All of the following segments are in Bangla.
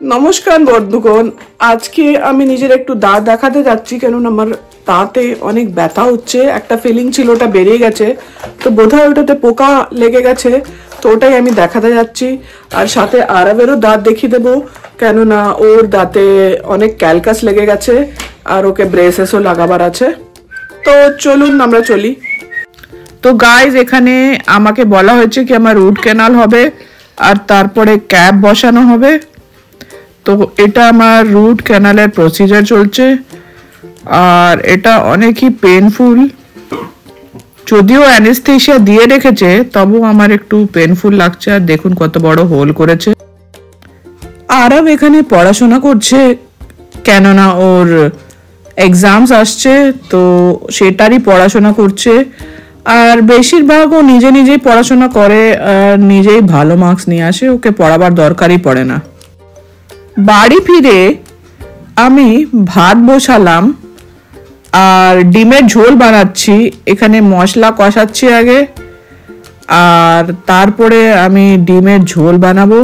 নমস্কার বন্ধুগণ, আজকে আমি নিজের একটু দাঁত দেখাতে যাচ্ছি, কেন আমার দাঁতে অনেক ব্যথা হচ্ছে। একটা ফিলিং ছিল, ওটা বেরিয়ে গেছে, তো বোধহয় ওটাতে পোকা লেগে গেছে, তো ওটাই আমি দেখাতে যাচ্ছি। আর সাথে আরবেরও দাঁত দেখিয়ে দেবো, কেননা ওর দাঁতে অনেক ক্যালকাস লেগে গেছে আর ওকে ব্রেসেসও লাগাবার আছে। তো চলুন আমরা চলি। তো গাইজ, এখানে আমাকে বলা হয়েছে কি আমার রুট ক্যানাল হবে আর তারপরে ক্যাপ বসানো হবে। তো এটা আমার রুট ক্যানালের প্রসিজার চলছে আর এটা অনেকই পেনফুল। যদিও অ্যানেস্থেশিয়া দিয়ে রেখেছে, তবুও আমার একটু পেনফুল লাগছে। আর দেখুন কত বড় হোল করেছে। আরব এখানে পড়াশোনা করছে, কেননা ওর এক্সামস আসছে, তো সেটারই পড়াশোনা করছে। আর বেশিরভাগ ও নিজে নিজেই পড়াশোনা করে আর নিজেই ভালো মার্কস নিয়ে আসে, ওকে পড়াবার দরকারই পড়ে না। বাড়ি ফিরে আমি ভাত বসালাম আর ডিমের ঝোল বানাচ্ছি। এখানে মশলা কষাচ্ছি আগে, আর তারপরে আমি ডিমের ঝোল বানাবো,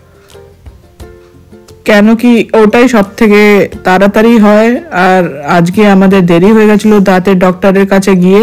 কেন কি ওটাই সব থেকে তাড়াতাড়ি হয়। আর আজকে আমাদের দেরি হয়ে গেছিল দাঁতের ডক্টরের কাছে গিয়ে,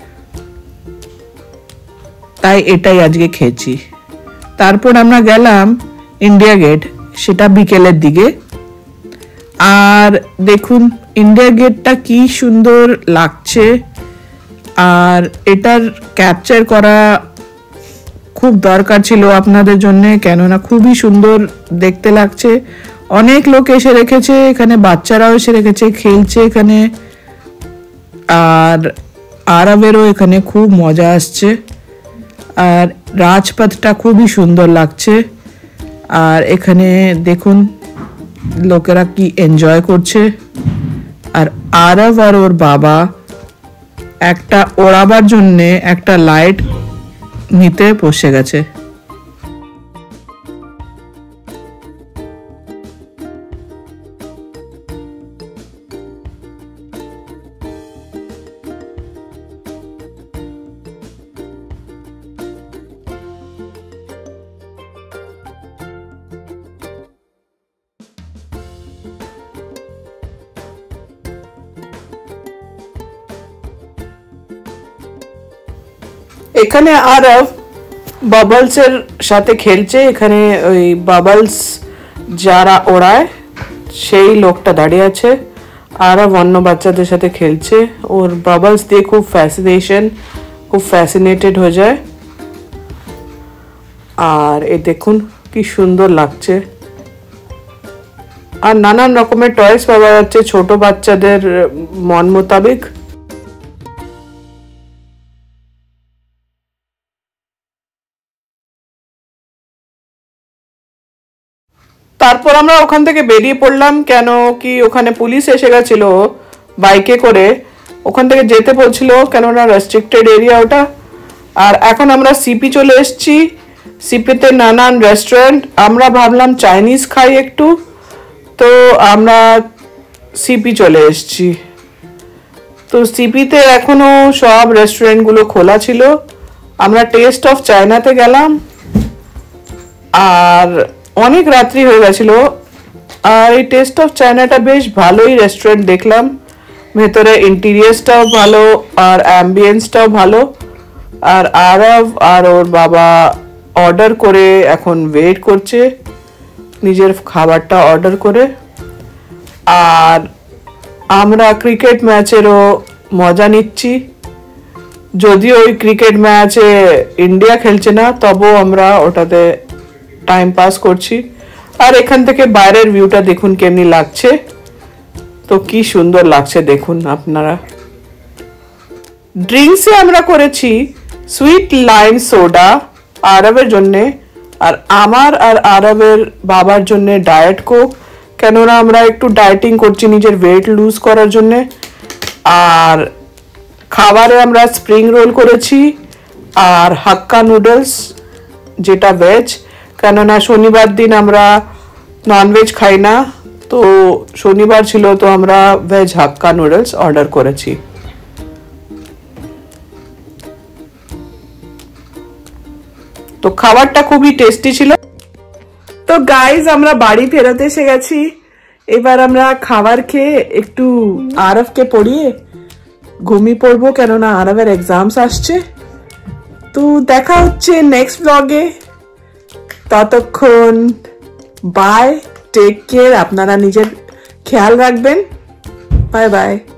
তাই এটাই আজকে খেয়েছি। তারপর আমরা গেলাম ইন্ডিয়া গেট, সেটা বিকেলের দিকে। আর দেখুন ইন্ডিয়া গেটটা কি সুন্দর লাগছে, আর এটার ক্যাপচার করা খুব দরকার ছিল আপনাদের জন্য, কেননা খুবই সুন্দর দেখতে লাগছে। অনেক লোক এসে রেখেছে এখানে, বাচ্চারাও এসে রেখেছে, খেলছে এখানে। আর আরবেরও এখানে খুব মজা আসছে। আর রাজপথটা খুবই সুন্দর লাগছে। আর এখানে দেখুন লোকেরা কি এনজয় করছে। আর আরব আর ওর বাবা একটা ওড়াবার জন্যে একটা লাইট নিতে বসে গেছে। এখানে আরব বাবলসের সাথে খেলছে। এখানে ওই বাবলস যারা ওড়ায় সেই লোকটা দাঁড়িয়ে আছে, আরব অন্য বাচ্চাদের সাথে খেলছে। ওর বাবলস দিয়ে খুব ফ্যাসিনেটেড হয়ে যায়। আর এ দেখুন কি সুন্দর লাগছে। আর নানান রকমের টয়েস পাওয়া যাচ্ছে ছোট বাচ্চাদের মন মোতাবেক। তারপর আমরা ওখান থেকে বেরিয়ে পড়লাম, কেন কি ওখানে পুলিশ এসে গেছিল বাইকে করে, ওখান থেকে যেতে বলছিল, কেননা রেস্ট্রিক্টেড এরিয়া ওটা। আর এখন আমরা সিপি চলে এসেছি। সিপিতে নানান রেস্টুরেন্ট, আমরা ভাবলাম চাইনিজ খাই একটু, তো আমরা সিপি চলে এসেছি। তো সিপিতে এখনো সব রেস্টুরেন্টগুলো খোলা ছিল। আমরা টেস্ট অফ চায়নাতে গেলাম, আর অনেক রাত্রি হয়ে গেছিল। আর এই টেস্ট অফ চায়নাটা বেশ ভালোই রেস্টুরেন্ট দেখলাম, ভেতরে ইন্টেরিয়ার্সটাও ভালো আর অ্যাম্বিয়েন্সটাও ভালো। আর আরব আর ওর বাবা অর্ডার করে এখন ওয়েট করছে নিজের খাবারটা অর্ডার করে। আর আমরা ক্রিকেট ম্যাচেরও মজা নিচ্ছি। যদিও ওই ক্রিকেট ম্যাচে ইন্ডিয়া খেলছে না, তবুও আমরা ওটাতে টাইম পাস করছি। আর এখান থেকে বাইরের ভিউটা দেখুন কেমনি লাগছে, তো কি সুন্দর লাগছে দেখুন আপনারা। ড্রিঙ্কসে আমরা করেছি সুইট লাইম সোডা আরবের জন্যে, আর আমার আর আরবের বাবার জন্যে ডায়েট কোক, কেননা আমরা একটু ডায়েটিং করছি নিজের ওয়েট লুজ করার জন্যে। আর খাবারে আমরা স্প্রিং রোল করেছি আর হাক্কা নুডলস, যেটা ভেজ, কেননা শনিবার দিন আমরা ননভেজ খাই না, তো শনিবার ছিল, তো আমরা ভেজ হাক্কা নুডলস অর্ডার করেছি। তো খাবারটা খুবই টেস্টি ছিল। তো গাইজ আমরা বাড়ি ফেরত এসে গেছি। এবার আমরা খাবার খেয়ে একটু আরবকে পড়িয়ে ঘুমিয়ে পড়বো, কেননা আরবের এক্সামস আসছে। তো দেখা হচ্ছে নেক্সট ব্লগে। ততক্ষণ বাই, টেক কেয়ার, আপনারা নিজের খেয়াল রাখবেন। Bye by.